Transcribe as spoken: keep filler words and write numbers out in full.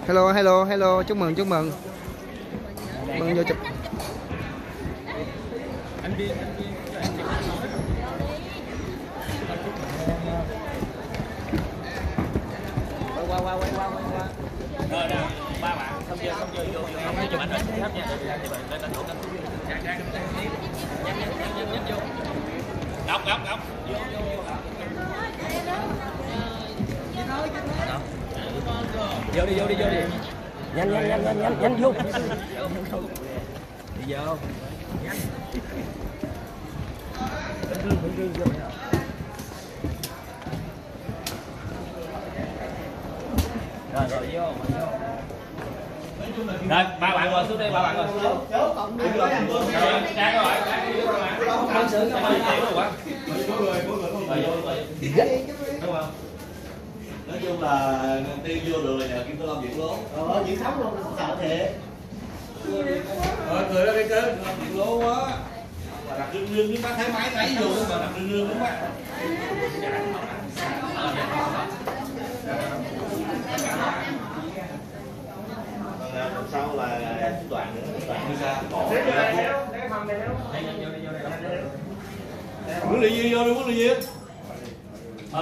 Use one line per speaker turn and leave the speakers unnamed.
Hello hello hello, chúc mừng chúc mừng. Mừng vô chụp.
Anh đi, anh đi. Qua qua quay qua quay qua. Rồi nè, ba bạn không chơi không chơi vô vô không chụp ảnh hết nha. Thì bạn lên lên thủ lên. Ra ra nhanh nhanh nhanh nhanh vô. Ngọc ngọc ngọc. Vô vô. Vô đi vô đi vô đi. Nhanh nhanh nhanh nhanh nhanh nhanh vô. Đi vô. Nhanh. Rồi rồi vô. Rồi ba bạn ngồi xuống đây, ba bạn ngồi xuống. Rồi trang các bạn, trang đi các bạn. Không xử cho mình tiểu quá. Mỗi người mỗi người không người vô rồi. Đúng không?
Nói chung là tiên vô được là nhờ Kim Tử Long Việt lố.
Ờ, Việt sống luôn, sợ thiệt.
Rồi cười ra đi cơ, Việt lố quá. Mà đặt rương rương nước mắt thấy máy thấy vô mà đặt rương rương nước mắt. Còn sau là đoạn nữa, đoạn đi ra. Muốn đi vô đi, muốn đi vô.